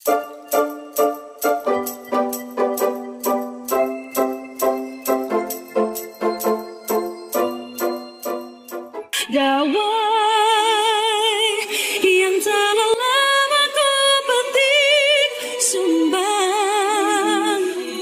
Gawai yang telah lama ku petik sumbang.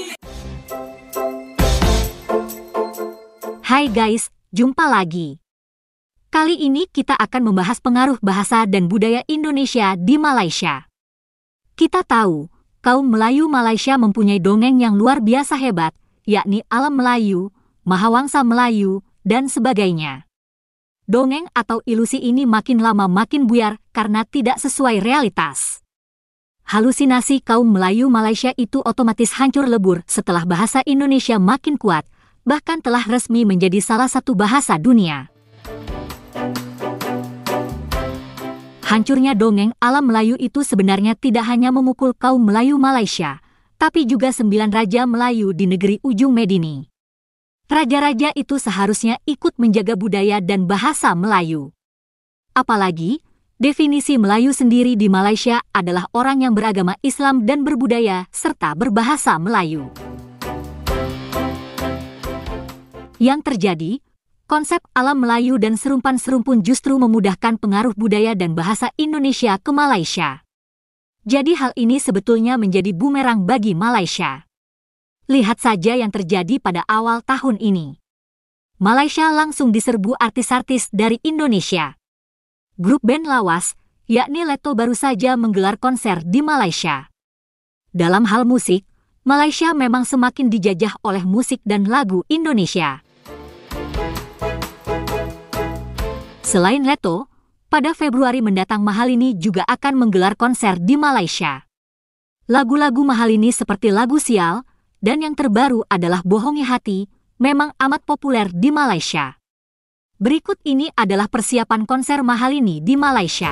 Hai guys, jumpa lagi. Kali ini kita akan membahas pengaruh bahasa dan budaya Indonesia di Malaysia. Kita tahu, kaum Melayu Malaysia mempunyai dongeng yang luar biasa hebat, yakni Alam Melayu, Mahawangsa Melayu, dan sebagainya. Dongeng atau ilusi ini makin lama makin buyar karena tidak sesuai realitas. Halusinasi kaum Melayu Malaysia itu otomatis hancur lebur setelah bahasa Indonesia makin kuat, bahkan telah resmi menjadi salah satu bahasa dunia. Hancurnya dongeng Alam Melayu itu sebenarnya tidak hanya memukul kaum Melayu Malaysia, tapi juga 9 raja Melayu di negeri ujung Medini. Raja-raja itu seharusnya ikut menjaga budaya dan bahasa Melayu. Apalagi, definisi Melayu sendiri di Malaysia adalah orang yang beragama Islam dan berbudaya serta berbahasa Melayu. Yang terjadi, konsep Alam Melayu dan serumpan-serumpun justru memudahkan pengaruh budaya dan bahasa Indonesia ke Malaysia. Jadi hal ini sebetulnya menjadi bumerang bagi Malaysia. Lihat saja yang terjadi pada awal tahun ini. Malaysia langsung diserbu artis-artis dari Indonesia. Grup band lawas, yakni Leto baru saja menggelar konser di Malaysia. Dalam hal musik, Malaysia memang semakin dijajah oleh musik dan lagu Indonesia. Selain Leto, pada Februari mendatang Mahalini juga akan menggelar konser di Malaysia. Lagu-lagu Mahalini seperti lagu Sial, dan yang terbaru adalah Bohongi Hati, memang amat populer di Malaysia. Berikut ini adalah persiapan konser Mahalini di Malaysia.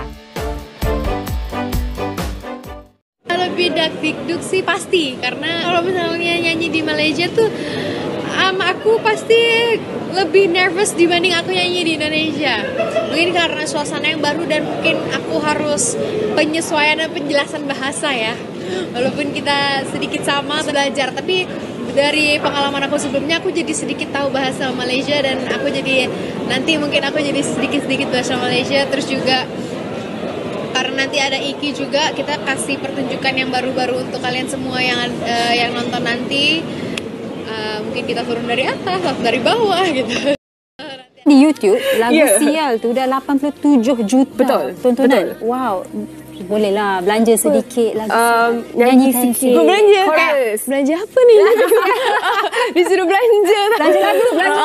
Lebih dakdikduk sih pasti, karena kalau misalnya nyanyi di Malaysia tuh aku pasti lebih nervous dibanding aku nyanyi di Indonesia. Mungkin karena suasana yang baru dan mungkin aku harus penyesuaian dan penjelasan bahasa ya. Walaupun kita sedikit sama belajar, tapi dari pengalaman aku sebelumnya aku jadi sedikit tahu bahasa Malaysia dan aku jadi nanti mungkin aku jadi sedikit-sedikit bahasa Malaysia. Terus juga karena nanti ada Iki juga, kita kasih pertunjukan yang baru-baru untuk kalian semua yang nonton nanti. Mungkin kita turun dari atas atau dari bawah gitu. Di YouTube lagu Sial tu dah 87 juta tontonan. Betul. Wow. Bolehlah belanja sedikit lagu nyanyi sikit. Belanja. Belanja apa ni? Disuruh belanja. Belanja lagu.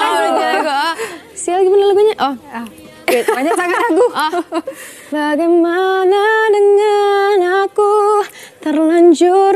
Sial gimana lagunya? Banyak sangat lagu. Bagaimana dengan aku terlanjur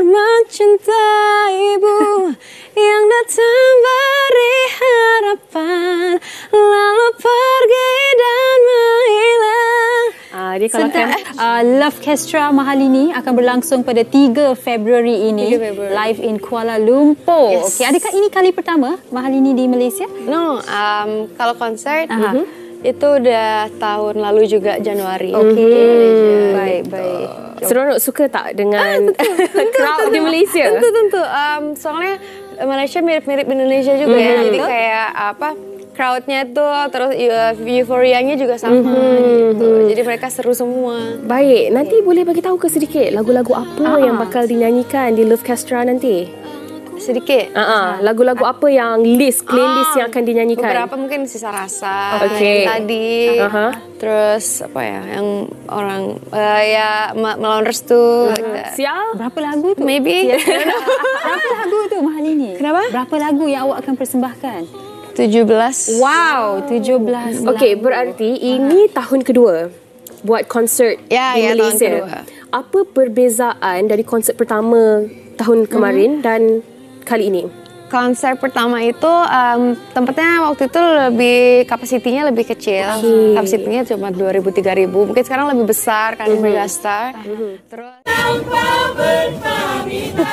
mencintaimu yang datang beri harapan lalu pergi dan menghilang. Dia kalahkan Love Kestra Mahalini akan berlangsung pada 3 Februari ini 3 Februari. live in Kuala Lumpur. Yes. Okey, adakah ini kali pertama Mahalini di Malaysia? No, kalau konser itu udah tahun lalu juga Januari. Baik. Seronok, suka tak dengan crowd di Malaysia? Tentu. Soalnya Malaysia mirip-mirip Indonesia juga ya. Jadi kayak crowdnya tuh terus euforianya juga sama gitu. Jadi mereka seru semua. Baik, nanti boleh bagi tahu ke sedikit lagu-lagu apa yang bakal dinyanyikan di Love Kestra nanti? Sedikit. Lagu-lagu apa yang playlist yang akan dinyanyikan? Beberapa mungkin Sisa Rasa, tadi. Terus apa ya? Yang orang Melawan Restu. Sial? Berapa lagu tu? Maybe. Berapa lagu tu Mahalini? Kenapa? Berapa lagu yang awak akan persembahkan? 17. Wow, 17. Okey, berarti ini tahun kedua buat konsert di Malaysia. Tahun kedua. Apa perbezaan dari konsert pertama tahun kemarin dan kali ini? Konser pertama itu tempatnya waktu itu kapasitinya lebih kecil. Kapasitinya cuma 2.000-3.000. Mungkin sekarang lebih besar karena megastar. Terus tanpa berpamitan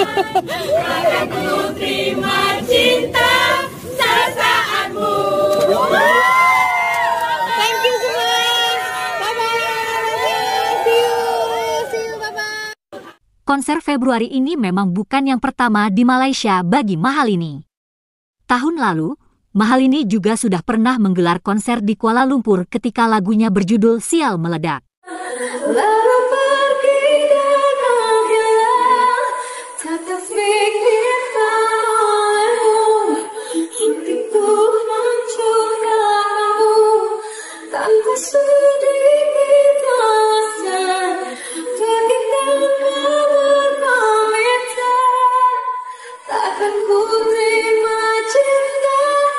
akan ku terima cinta sesaatmu. Thank you semua. Bye bye. See you. Bye bye. Konser Februari ini memang bukan yang pertama di Malaysia bagi Mahalini. Tahun lalu, Mahalini juga sudah pernah menggelar konser di Kuala Lumpur ketika lagunya berjudul Sial Meledak. Lalu pergi dan hilang, tak terpikirkan olehmu, hatiku hancurkanmu, tanpa sedikit alasan, pergi tanpa berpamitan, takkan ku terima cinta.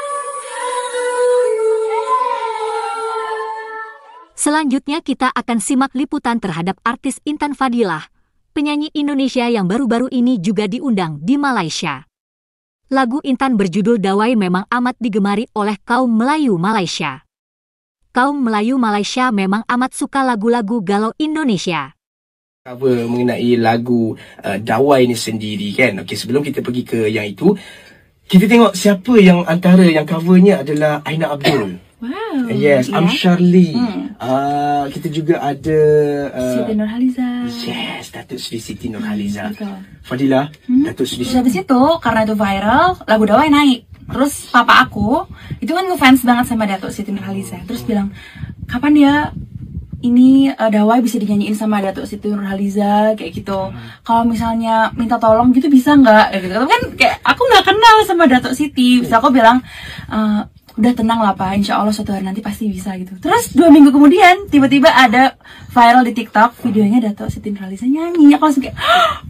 Selanjutnya kita akan simak liputan terhadap artis Intan Fadilah, penyanyi Indonesia yang baru-baru ini juga diundang di Malaysia. Lagu Intan berjudul Dawai memang amat digemari oleh kaum Melayu Malaysia. Kaum Melayu Malaysia memang amat suka lagu-lagu galau Indonesia. Cover mengenai lagu Dawai ni sendiri kan. Okey, sebelum kita pergi ke yang itu, kita tengok siapa yang antara yang covernya adalah Aina Abdul. Wow. Yes, Yeah. Amsharli. Kita juga ada Siti Nurhaliza. Yes, Datuk Seri Siti Nurhaliza. Betul. Fadilah, Datuk Seri. Terus habis itu, karena itu viral, lagu Dawai naik. Terus papa aku, itu kan ngefans banget sama Datuk Siti Nurhaliza. Terus bilang, kapan ya ini Dawai bisa dinyanyiin sama Datuk Siti Nurhaliza, kayak gitu. Kalau misalnya minta tolong gitu bisa nggak? Kayak gitu. Tapi kan kayak aku nggak kenal sama Datuk Siti. Terus aku bilang, udah tenang lah Pak, insya Allah suatu hari nanti pasti bisa gitu. Terus 2 minggu kemudian tiba-tiba ada viral di TikTok videonya Datuk Siti Nurhaliza nyanyi. Aku langsung kayak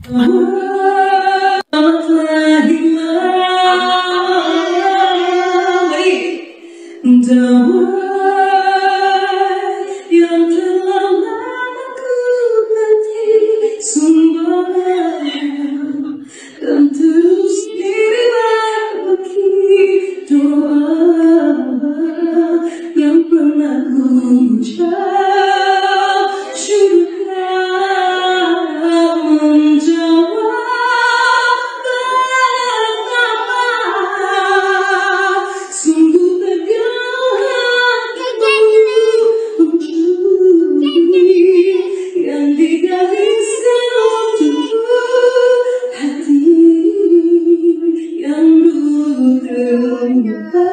Yang telah lama ku petik sumbernya, dan terus berbagi doa yang pernah ku ucap, sudah menjawab betapa sungguh tegang yang digali seluruh hati yang dulu terluka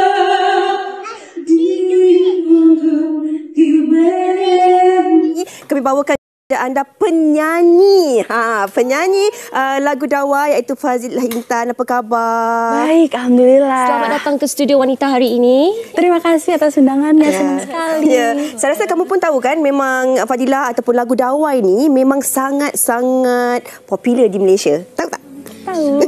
Kami bawakan kepada anda penyanyi lagu Dawai iaitu Fadilah Intan. Apa khabar? Baik, Alhamdulillah. Selamat datang ke studio wanita hari ini. Terima kasih atas undangannya, senang sekali. Ya, saya rasa kamu pun tahu kan, memang Fadilah ataupun lagu Dawai ni memang sangat-sangat popular di Malaysia. Tahu tak? Tahu.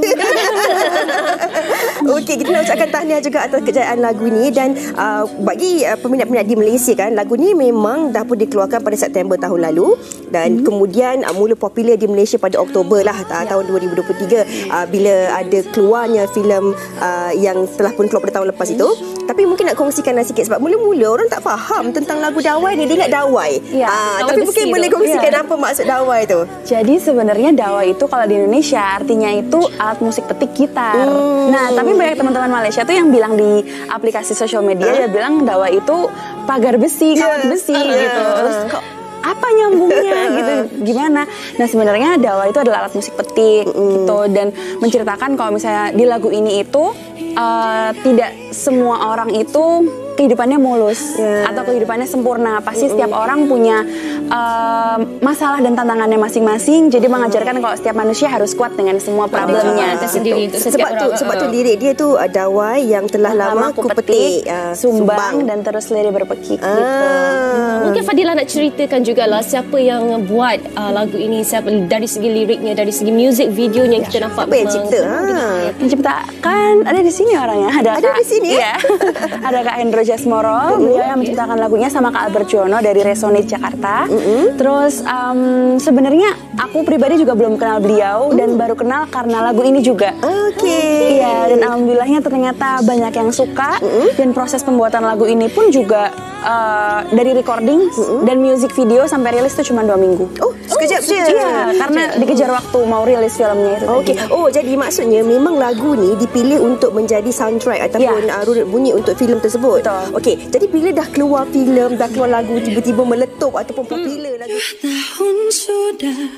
Okey, kita nak ucapkan tahniah juga atas kejayaan lagu ni. Dan bagi peminat-peminat di Malaysia kan, lagu ni memang dah pun dikeluarkan pada September tahun lalu. Dan kemudian mula popular di Malaysia pada Oktober lah tahun 2023, bila ada keluarnya filem yang telah pun keluar pada tahun lepas itu. Tapi mungkin nak kongsikanlah sikit, sebab mula-mula orang tak faham tentang lagu Dawai ni. Dia ingat Dawai, tapi mungkin boleh kongsikan apa maksud Dawai tu. Jadi sebenarnya Dawai itu kalau di Indonesia artinya itu alat musik petik gitar. Nah, tapi banyak teman-teman Malaysia tuh yang bilang di aplikasi sosial media, dia bilang Dawai itu pagar besi, kawat besi gitu. Terus kok apa nyambungnya gitu, gimana? Nah, sebenarnya Dawai itu adalah alat musik petik gitu, dan menceritakan kalau misalnya di lagu ini itu tidak semua orang itu kehidupannya mulus atau kehidupannya sempurna. Pasti setiap orang punya masalah dan tantangannya masing-masing. Jadi mengajarkan kalau setiap manusia harus kuat dengan semua problemnya. Sebab tu lirik dia tu Dawai yang telah lama ku petik, sumbang dan terus lirik berpekik gitu. Mungkin Fadilah nak ceritakan jugalah siapa yang buat lagu ini, siapa dari segi liriknya, dari segi music videonya yang kita nampak. Siapa yang cipta? Yang ciptakan ada di sini orangnya. Ada di sini. Iya. Ada Kak Hendro Jasmoro, beliau yang menciptakan lagunya, sama Kak Albert Jono dari Resonate Jakarta. Terus sebenarnya aku pribadi juga belum kenal beliau dan baru kenal karena lagu ini juga. Oke. Iya, dan alhamdulillahnya ternyata banyak yang suka, dan proses pembuatan lagu ini pun juga dari recording dan music video sampai rilis itu cuma 2 minggu. Sekejap je. Iya, karena dikejar waktu mau rilis filmnya itu. Okey. Jadi maksudnya memang lagu ni dipilih untuk menjadi soundtrack ataupun bunyi untuk filem tersebut. Okey, jadi bila dah keluar filem, dah keluar lagu, tiba-tiba meletup ataupun popular lagu. Tahun sudah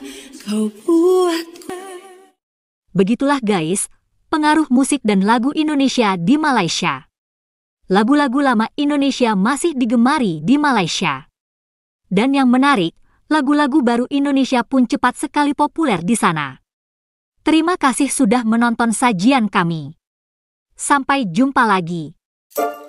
kau buat. Begitulah guys, pengaruh musik dan lagu Indonesia di Malaysia. Lagu-lagu lama Indonesia masih digemari di Malaysia. Dan yang menarik, lagu-lagu baru Indonesia pun cepat sekali populer di sana. Terima kasih sudah menonton sajian kami. Sampai jumpa lagi.